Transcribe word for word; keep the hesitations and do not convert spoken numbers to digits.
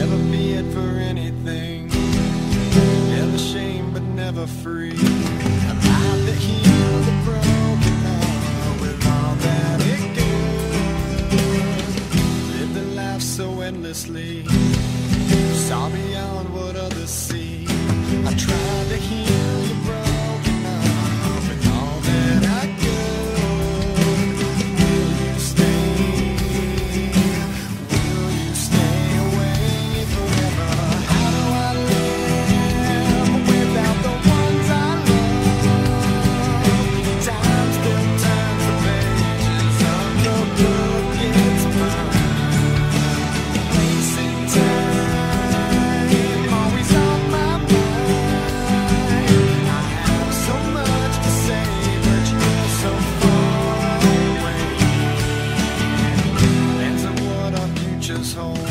never be it for anything. Never shame but never free. A life that heals the broken heart with all that it gives. Live the life so endlessly, saw beyond what others see. I tried to heal your broken heart with all that I could. Will you stay? Will you stay away forever? How do I live without the ones I love? Time still turns the pages of the book it's burned. Wasting time, always on my mind. I have so much to say, but you're so far away. Ends of what our futures hold.